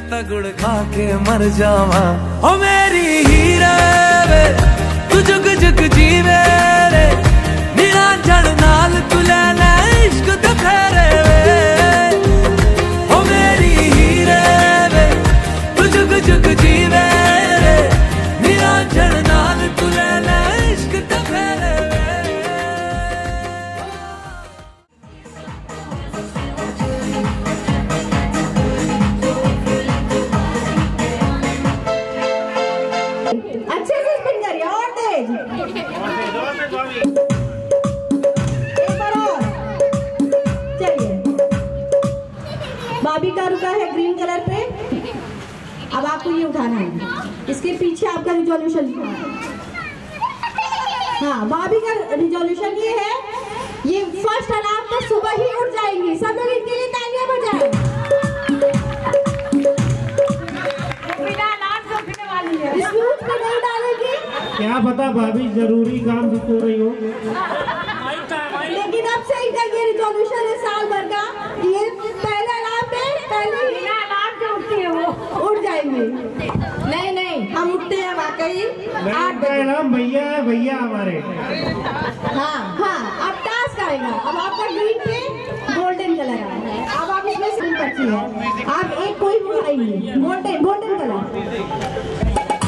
ता गुड़ खा के मर जावा ओ मेरी हीरे वे तू जुग जुग जीवे रे नीला जड़ नाल तू ले ले इश्क ते फेरे वे ओ मेरी हीरे वे तू जुग जुग जीवे रे नीला जड़ नाल तू ले ले इश्क ते फेरे भाभी का रुका है ग्रीन कलर पे। अब आपको ये उठाना है, इसके पीछे आपका रिजोल्यूशन। हाँ, भाभी का रिजोल्यूशन ये है, ये फर्स्ट अलार्म में सुबह ही उठ जाएंगी। सब लोग इनके लिए तालियां बजाएं। बिना अलार्म से उठने वाली है, स्नूज पे नहीं डालेगी। क्या पता भाभी जरूरी काम भी कर रही हो। लेकिन अब से इनका ये रिजोल्यूशन है साल भर का, ये पहले अलार्म पे पहले ही अलार्म से उठती है, वो उठ जाएंगे। नहीं नहीं, हम उठते हैं वाकई। 8 बजे नाम भैया है, भैया हमारे। हाँ हाँ, अब टास्क आएगा। अब आपका ग्रीन पे गोल्डन कलर है। अब आप इसमें स्क्रीन बची है, आप एक कोई उठाएंगे गोल्डन कलर।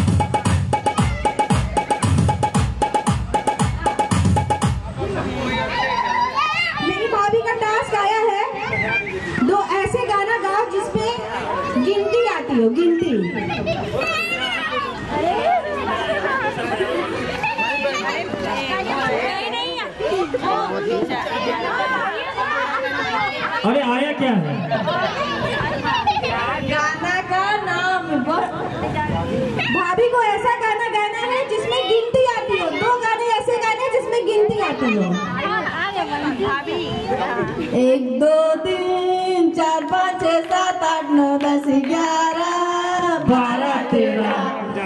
गिनती अरे आया क्या है? गाना का नाम। भाभी को ऐसा गाना गाना है जिसमें गिनती आती हो। 2 गाने ऐसे गाने जिसमें गिनती आती हो। 1 2 3 4 5 6 7 8 9 10 11 12 13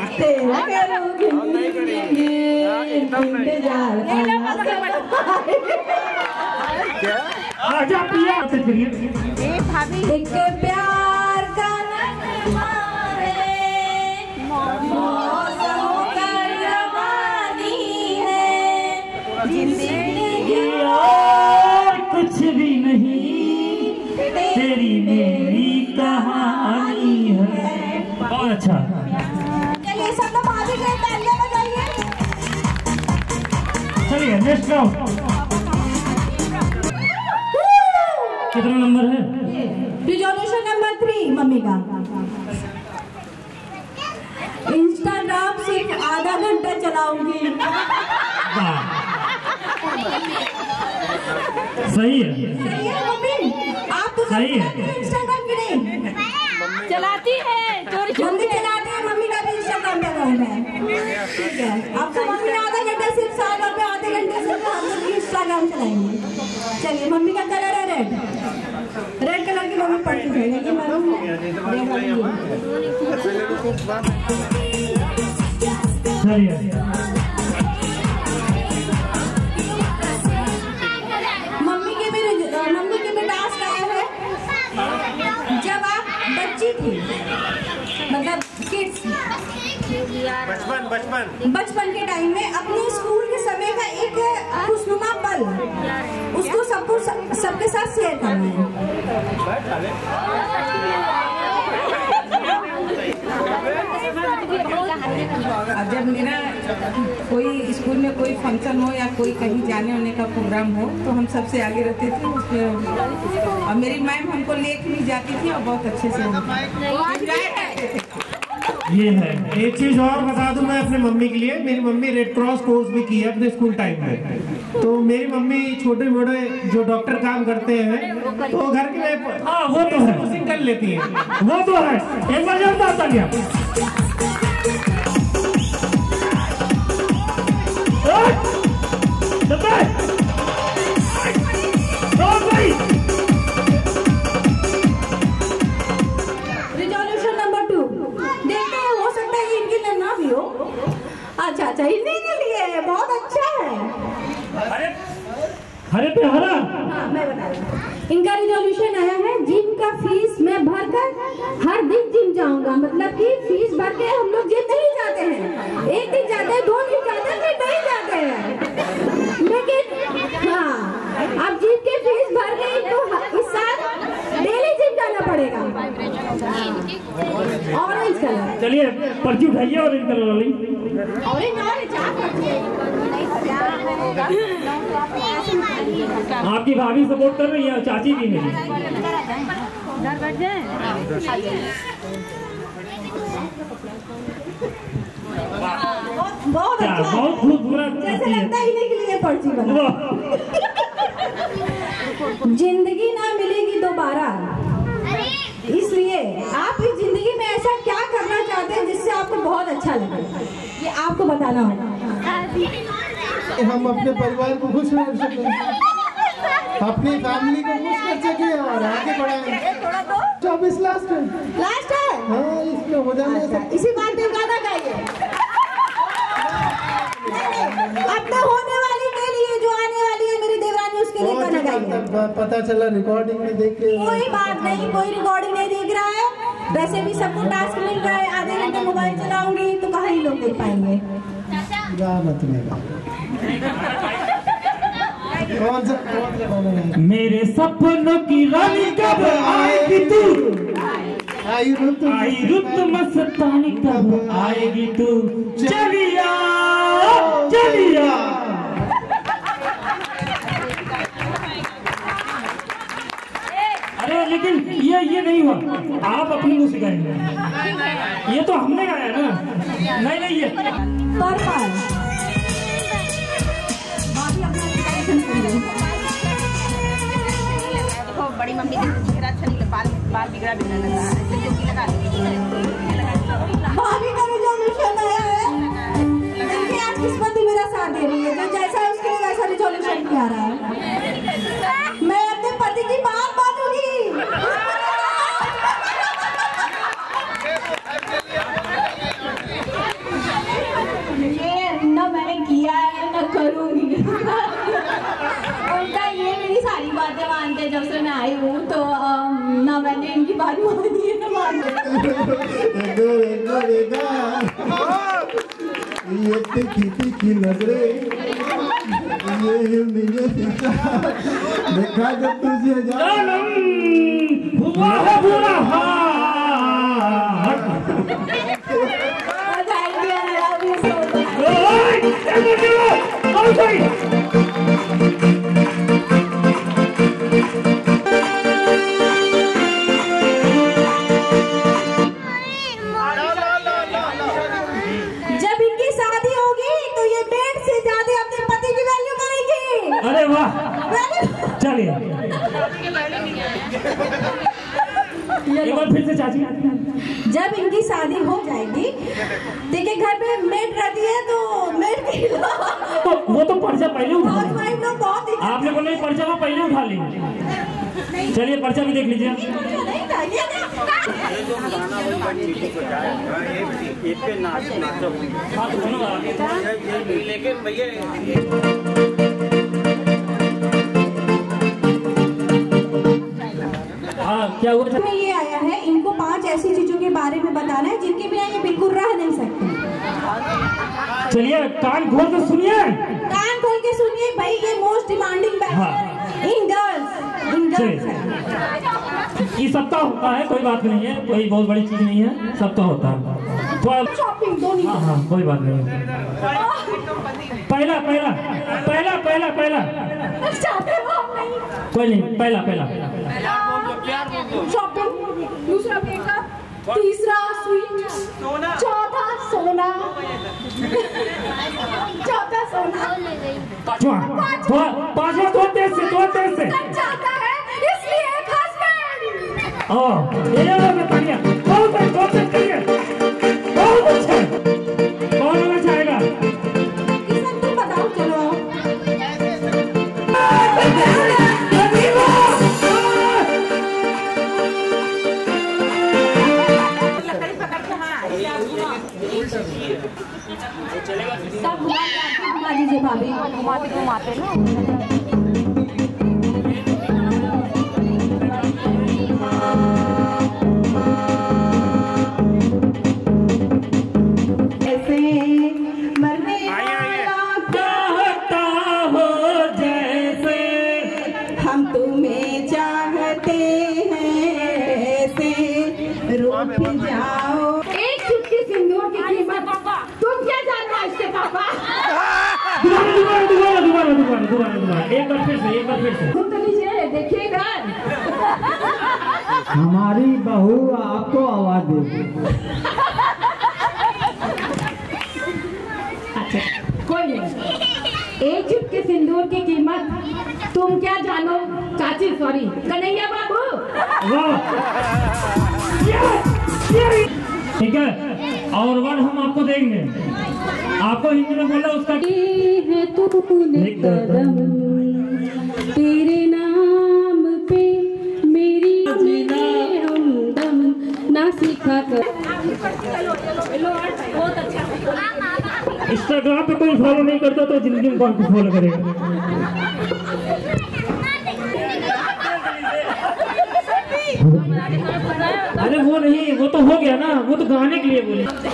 करूँगी इंतजार। एक प्यार का नगमा है, मौसम का रवानी है, जिंदगी और कुछ भी नहीं, तेरी मेरी कहानी है। बहुत अच्छा। चलिए सब लोग भाभी के तालियां बजाइए। चलिए नेक्स्ट राउंड। कितना नंबर है? रिजोल्यूशन नंबर 3 मम्मी का। इंस्टाग्राम सिर्फ आधा घंटा चलाऊंगी। सही है। सही है मम्मी, आप तो सही है। इंस्टाग्राम की नहीं चलाती है, चोरी मम्मी चलाती है। मम्मी का भी इंस्टाग्राम पे अकाउंट है, ठीक है। अब तो मम्मी ने आधा घंटा सिर्फ साल भर में आधे घंटे से हम लोग इंस्टाग्राम चलाएंगे। चलिए, मम्मी का कलर है रेड कलर की मम्मी पढ़ती है, लेकिन मम्मी के भी टास्क आया है। जब आप बच्ची थी, मतलब किड्स, बचपन के टाइम में अपने स्कूल के समय का एक खुशनुमा पल, उसको सबके साथ शेयर करना है। अब जब मेरा कोई स्कूल में कोई फंक्शन हो या कोई कहीं जाने होने का प्रोग्राम हो तो हम सबसे आगे रहते थे उसमें, और मेरी मैम हमको लेके भी जाती थी और बहुत अच्छे से एंजॉय करते थे। ये है। एक चीज और बता दूं मैं अपने मम्मी के लिए, मेरी मम्मी रेड क्रॉस कोर्स भी की है अपने स्कूल टाइम में। तो मेरी मम्मी छोटे मोटे जो डॉक्टर काम करते हैं तो घर के वो तो है कर लेती है, वो तो है। एक बार जब आता गया रिजोल्यूशन नंबर 2 देखते हैं, हो सकता है इनके लिए ना भी हो। अच्छा, इन्हीं के लिए बहुत अच्छा है। हरे पे हरा। हाँ, मैं बता रही हूँ। इनका रिजोल्यूशन आया है, जिम का फीस मैं भरकर हर दिन जिम जाऊंगी। मतलब कि फीस भर के हम लोग जिम नहीं जाते हैं, एक दिन जाते हैं, 2 दिन जाते हैं, फिर नहीं जाते हैं। लेकिन हाँ, अब जिम की फीस भर गई तो इस साल डेली जिम जाना पड़ेगा। ऑरेंज कलर, चलिए पर्ची उठाइए ऑरेंज कलर वाली। आपकी भाभी सपोर्ट कर रही है, चाची भी मेरी। बहुत अच्छा, बहुत खूबसूरत, जैसे लगता है इन्हीं के लिए पर्ची बना। जिंदगी ना मिलेगी दोबारा, इसलिए आप इस जिंदगी में ऐसा क्या करना चाहते हैं जिससे आपको बहुत अच्छा लगे, ये आपको बताना होगा। हम अपने परिवार को खुश रख सकें, अपनी फैमिली को खुश कर सके और आगे बढ़ाएं। 24 लास्ट है हाँ, इसमें हो जाने इसी बात पे गाना गाइए। अपने होने वाली के लिए, जो आने वाली है मेरी देवरानी, उसके लिए गाना गाइए। पता चला रिकॉर्डिंग में देख के। कोई बात नहीं, कोई रिकॉर्डिंग नहीं देख रहा है। वैसे भी सबको टास्क मिल रहा है, आधे घंटे मोबाइल चलाऊंगी तो कहाँ ही लोग देख पाएंगे। कौन सा गाना है? मेरे सपनों की रानी कब आएगी तू, आई रुत मस्तानी कब आएगी तू, चलिया चलिया। अरे लेकिन ये नहीं हुआ, आप अपनी मुँह से गाएंगे, ये तो हमने गाया ना। नहीं ये बड़ी मम्मी चेहरा अच्छा नहीं, बाल बिगड़ा लगा, ऐसे जोगी लगा भाभी का रिजोल्यूशन आया है, देखिए आज किस्मत ही मेरा साथ दे रही है, जो जैसा है उसके लिए वैसा रिजोल्यूशन किया रहा है। मैं अपने पति की बात मानूंगी। ये ना मैंने किया है ना करूंगी। उनका ये मेरी सारी बातें मानते हैं, जब से मैं आई हूँ तो ना मैंने इनकी बात मानी है ना मानी। ये तीखी नजरे, ये देखा जब तुझे हुआ है बुरा हाल। जब इनकी शादी होगी तो ये पेट से ज्यादा अपने पति की वैल्यू करेगी। अरे वाह, चलिए एक बार फिर से चाची। जब इनकी शादी हो जाएगी, देखिए घर पे मेड रहती है तो मेड की तो वो तो पर्चा पहले उठा हाउस वाइफ लोग बहुत दिक्कत। आपने बोला ये पर्चा वो पहले उठा लेंगे। चलिए पर्चा भी देख लीजिए। नहीं था ये हाँ तो दोनों लेकिन भैया हाँ क्या हुआ? में ये आया है, इनको 5 ऐसी चीजों के बारे में बताना है जिनके बिना ये बिल्कुल रह नहीं सकते। चलिए कान खोल के सुनिए, कान खोल के सुनिए भाई, ये most demanding factor in girls ये सबका होता है, कोई बात नहीं है, कोई बहुत बड़ी चीज नहीं है, सबका होता है। थोड़ा शॉपिंग दोनों। हाँ कोई बात नहीं। पहला पहला पहला पहला पहला कोई नहीं, पहला पहला शॉपिंग, दूसरा मेकअप, तीसरा स्वीट, चौथा सोना, चौथा सोना, पांचवा दो तेज से चाहता है इसलिए एक हस्बैंड। बताइए बहुत अच्छा, कौन होना चाहेगा? किसन तुम बताओ, चलो सब घुमा दीजिए भाभी, घुमाते ना। जाओ। एक चुटकी सिंदूर की कीमत तुम क्या जानना इसके पापा? दोबारा एक बार फिर से सुन तो लीजिए, देखिएगा। हमारी बहू आपको आवाज देगी। अच्छा कोई नहीं। एक चुटकी सिंदूर की कीमत तुम क्या जानो चाची, सॉरी कन्हैया बाबू। ठीक है, और वन हम आपको देंगे। आपको हिंदी में बोला उसका है तूने कदम तेरे नाम पे मेरी हमदम ना सीखा कर। बहुत अच्छा। इंस्टाग्राम पे कोई फॉलो नहीं करता तो जिंदगी में कौन फॉलो करेगा? अरे वो नहीं, वो तो हो गया ना, वो तो गाने के लिए बोले।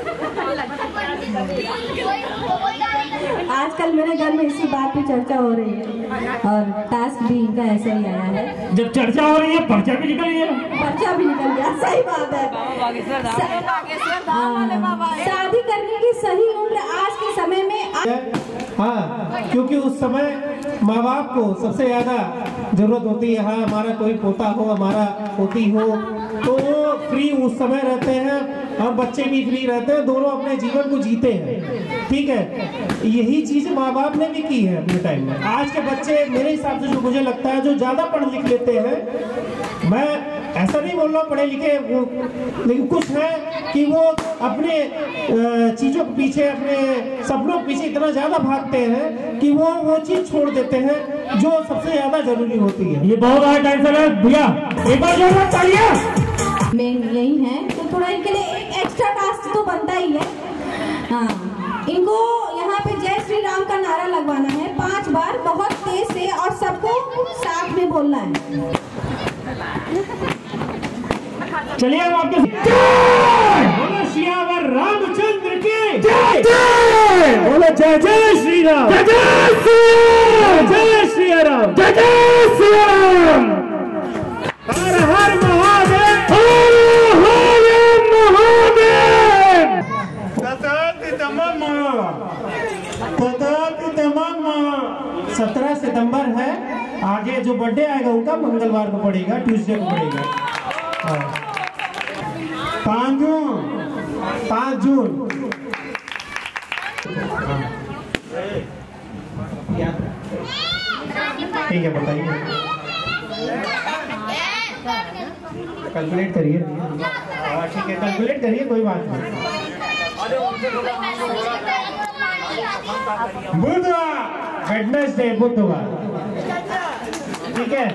आजकल मेरे घर में इसी बात पे चर्चा हो रही है और टास्क भी इनका ऐसा ही आया है। जब चर्चा हो रही है पर्चा भी निकल गया। पर्चा भी निकल गया, सही बात है। शादी करने की सही उम्र आज के समय में हाँ, क्योंकि उस समय माँ बाप को सबसे ज्यादा जरूरत होती है। हाँ, हमारा कोई पोता हो, हमारा पोती हो, तो वो फ्री उस समय रहते हैं और बच्चे भी फ्री रहते हैं, दोनों अपने जीवन को जीते हैं। ठीक है, यही चीज माँ बाप ने भी की है अपने टाइम में। आज के बच्चे मेरे हिसाब से जो मुझे लगता है जो ज्यादा पढ़ लिख लेते हैं, मैं ऐसा नहीं बोल रहा पढ़े लिखे, लेकिन कुछ है कि वो अपने चीजों के पीछे, अपने सपनों के पीछे इतना ज्यादा भागते हैं कि वो चीज छोड़ देते हैं जो सबसे ज्यादा जरूरी होती है। ये बहुत बड़ा टेंशन है भैया, एक बार जोर चाहिए। मेन यही है, तो थोड़ा इनके लिए एक एक्स्ट्रा टास्क तो बनता ही है। हाँ, इनको यहाँ पे जय श्री राम का नारा लगवाना है 5 बार बहुत तेज से और सबको साथ में बोलना है। चलिए हम आपके बोलो सियावर रामचंद्र की जय, बोलो जय जय श्री राम, जय जय श्री राम, जय जय श्री राम। हर हर महादेव, हर हर महादेव। तमाम 17 सितंबर है। आगे जो बर्थडे आएगा उनका मंगलवार को पड़ेगा, ट्यूसडे को पड़ेगा। 5 जून। ठीक है, बताइए, कैलकुलेट करिए। ठीक है, कैलकुलेट करिए, कोई बात नहीं। बुधवार, वेडनेसडे, बुधवार। ठीक है,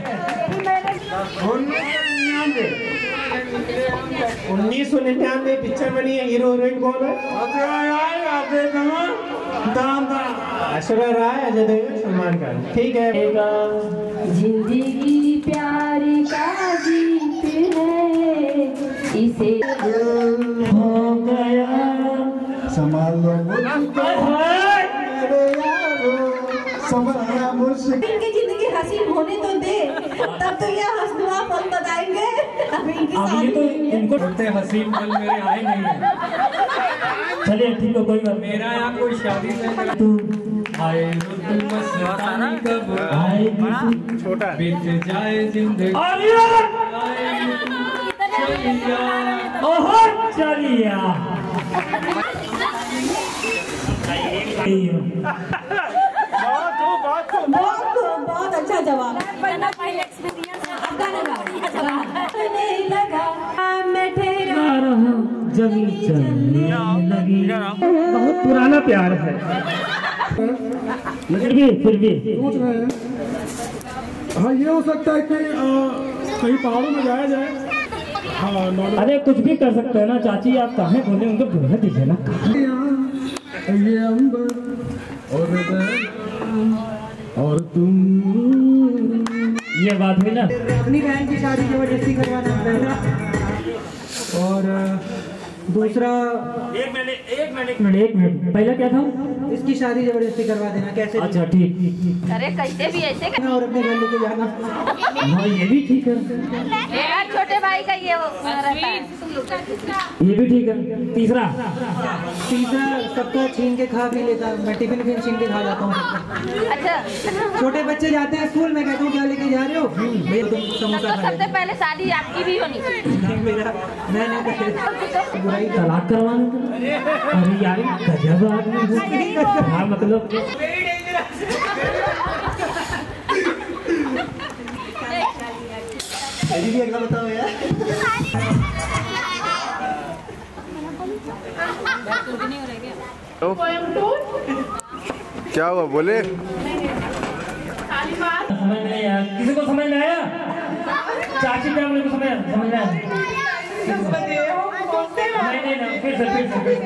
1999 पिक्चर बनी है, हीरो हीरोइन कौन है? ऐश्वर्या राय, अजय देवगन, सलमान खान। ठीक है, जिंदगी प्यारी का गीत है, इसे हो गया संभाल लो इनकी जिंदगी हसीन होने तो दे, तब तो ये हंसनुमा पल बताएंगे। अब ये तो इनको हसीन पल मेरे आए नहीं है। चलिए ठीक है, कोई बात। मेरा यहाँ कोई शादी नहीं तू आए मस्तानी कब आएगी, छोटा बीत जाए जिंदगी चलिया। बहुत अच्छा जवाब। जमी चलने लगी। बहुत पुराना प्यार है, फिर भी हाँ, ये हो सकता है कि कहीं पहाड़ों में जाया जाए। हाँ, अरे कुछ भी कर सकते हैं ना चाची, आप कहाँ बोले उनको बोलने दीजिए ना। ये अंबर और तुम, ये बात हुई ना। अपनी बहन की शादी जबरदस्ती करवाना पड़ेगा। और दूसरा एक मिनट पहला क्या था? इसकी शादी जबरदस्ती करवा देना। कैसे? अच्छा ठीक। अरे कैसे भी ऐसे और अपने घर लेके जाना। हाँ ये भी ठीक है। मेरा छोटे भाई का ये रहता है। ये भी ठीक है। तीसरा सबका छीन के खा भी लेता। मैं टिफिन छीन के खा जाता हूँ। अच्छा छोटे बच्चे जाते हैं स्कूल में, कहता हूँ क्या लेके जा रहे हो? भैया तुम समोसा खा सबसे पहले शादी आपकी भी होनी चाहिए। मेरा मैं बुराई तलाक करवाना। अरे यार गजब आदमी हो। हाँ मतलब भी अगला बताओ यार। क्या हुआ बोले? समझ में नहीं आया। किसी को समझ में आया? चाची क्या बोले? समझ में आया? नहीं फिर से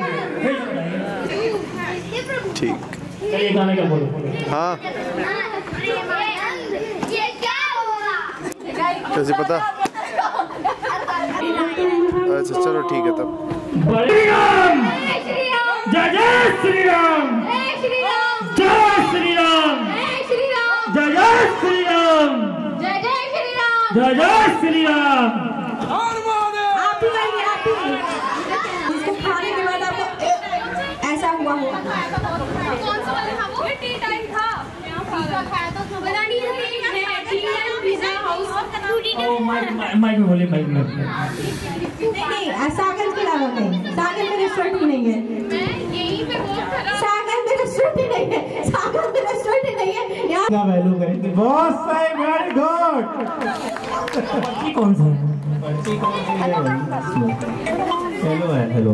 ठीक। चलिए गाने का बोलो। हाँ कैसे पता? अच्छा चलो ठीक है तब। श्री राम जय जय श्री राम जय श्री राम जय श्री राम जय जय श्री राम जय जय श्री राम। आप ही इसको खाने के बाद आपको ऐसा हुआ होगा। कौन सा वाला था वो? टी टाइम था। खाया तो पता नहीं है। Tea time pizza house mike में बोले। नहीं सागर के अलावा नहीं। सागर में रेस्टोरेंट ही नहीं है। यहीं पे बहुत खराब। सागर में रेस्टोरेंट ही नहीं है। सागर में रेस्टोरेंट ही नहीं है। क्या वैल्यू करेंगे? बॉस सही, वेरी गुड। कौन सा? हेलो है, हेलो।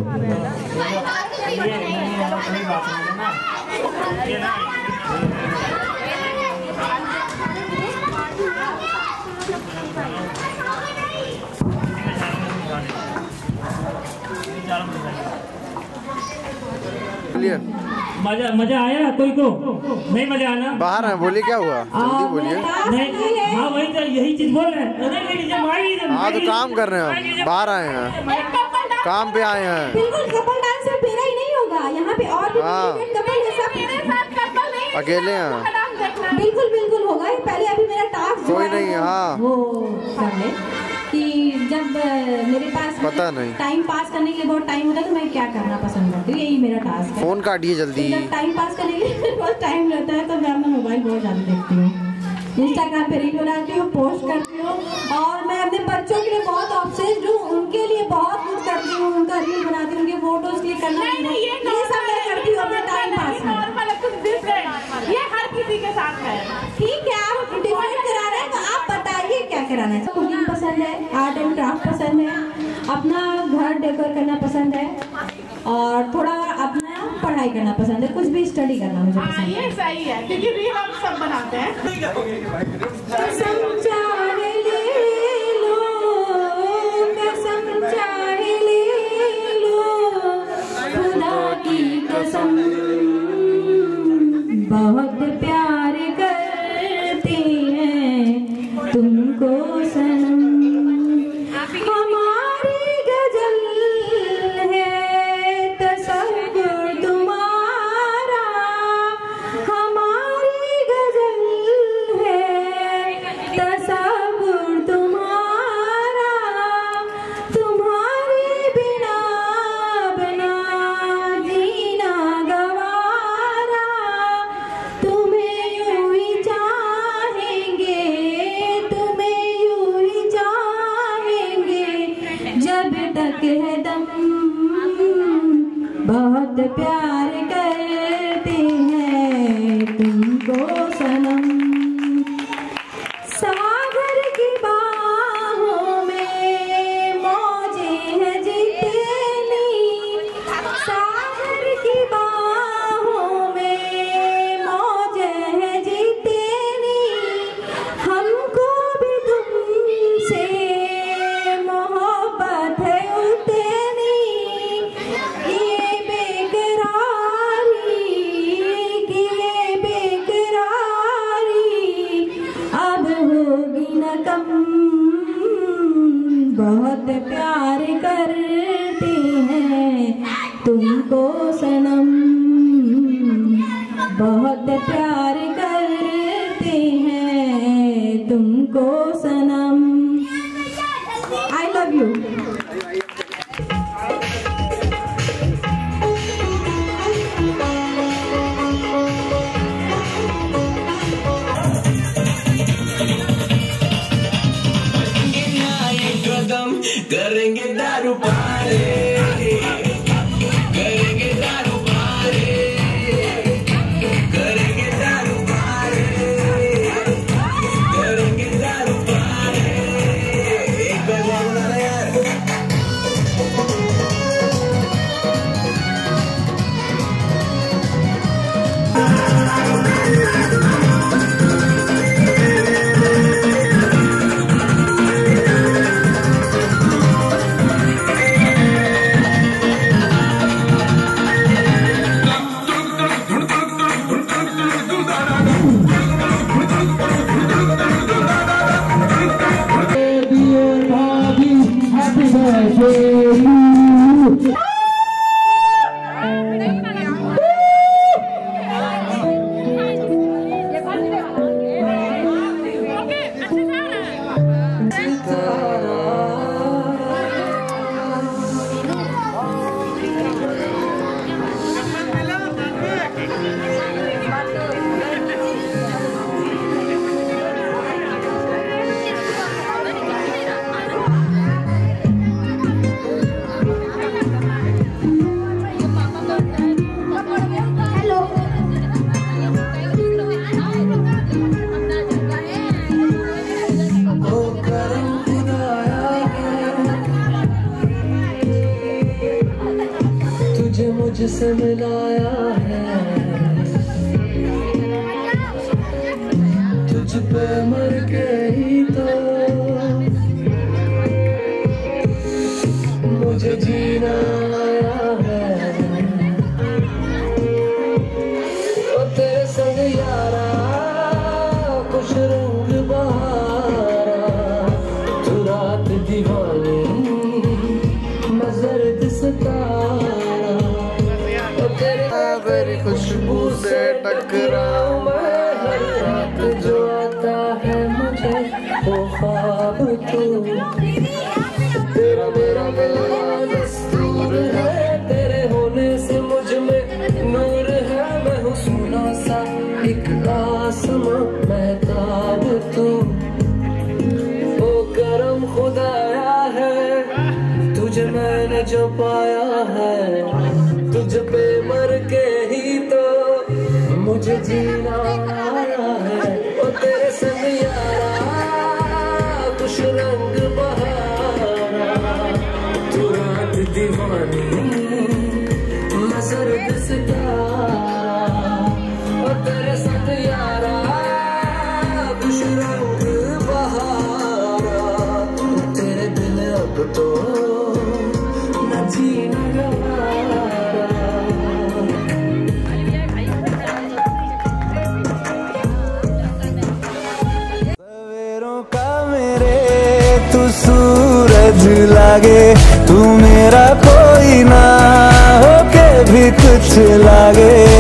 मजा आया? कोई को नहीं मजा आना? बाहर है, बोलिए क्या हुआ? जल्दी बोलिए। नहीं हाँ वही तो यही चीज बोल रहे हैं। हाँ तो काम कर रहे हैं हम, बाहर आए हैं, काम पे आए हैं। बिल्कुल कपल डांस में मेरा ही नहीं होगा। यहाँ पे और भी कपल है, सब अकेले हैं। बिल्कुल बिल्कुल होगा। पहले अभी मेरा टास्क कोई नहीं है। हाँ वो कर ले कि जब मेरे पास पता नहीं टाइम पास करने के लिए बहुत टाइम होता है तो मैं क्या करना पसंद करती हूँ। यही मेरा टास्क है। फोन काटिए जल्दी। जब टाइम पास करने के लिए बहुत टाइम रहता है तो मैं मोबाइल बहुत ज़्यादा देखती हूँ। इंस्टाग्राम पे रील बनाती हूँ, पोस्ट करती हूँ। और मैं अपने बच्चों के लिए बहुत ऑब्सेस्ड हूँ। उनके लिए बहुत कुछ करती हूँ। उनका रील बनाती हूँ, उनके फोटोज क्लिक करना, ये सब मैं करती हूँ अपने टाइम पास में। ये हर किसी के साथ है। ठीक है आप डिफाइन करा रहे हैं तो आप बताइए क्या कराना है। कुकिंग पसंद है, आर्ट एंड क्राफ्ट पसंद है, अपना घर डेकोर करना पसंद है और थोड़ा अपना पढ़ाई करना पसंद है। कुछ भी स्टडी करना मुझे पसंद है। ये सही है क्योंकि रील हम सब बनाते हैं। कसम चाहे ले लो, कसम चाहे ले लो, खुदा की कसम बहुत प्यार करते हैं तुमको सनम। हमारी गजल है तसव्वुर तुम्हारा, हमारी गजल है तसव्वुर तुम्हारा, तुम्हारे बिना बना जीना गवारा, तुम्हें यूं ही चाहेंगे, तुम्हें यूं ही चाहेंगे जब तक है दम, बहुत प्यार करते हैं तुमको सनम। सागर की बाहों में मौजें हैं जितनी, सागर की बाहों में मौजें हैं जितनी, हमको भी तुमसे मोहब्बत है उतनी। ये बेकरार तुमको सनम बहुत प्यार करते हैं, तुमको सनम। I love you. करेंगे दारू पारे, करेंगे दारू पारे, करेंगे दारू पारे, करेंगे दारू पारे। एक बार बोलना ना यार। मुझसे मिलाया है, तुझ पे मर के ही तो मुझे जीना आया है। ओ तेरे संग यारा कुछ रंग बहारा, तू रात दीवानी मैं जर्द सितारा। तेरी खुशबू से टकराऊं मैं हर रात, जो आता है मुझे वो ख्वाब तू। तेरा मेरा मिलना दस्तूर है, तेरे होने से मुझ में नूर है। मैं हूँ सोना सा एक आसमां महताब तू। ओ करम खुदाया है तुझे मैंने जो पाया है, तुझ पे मर के ही तो मुझे जीना आया है। ओ तेरे संग यारा कुछ रंग बहारा, तू रात दीवानी मैं जर्द सितारा। ओ तेरे संग यारा कुछ रंग बहारा, तेरे बिन अब तो न जीना गवारा। तू सूरज लागे, तू मेरा कोई ना होके भी कुछ लागे।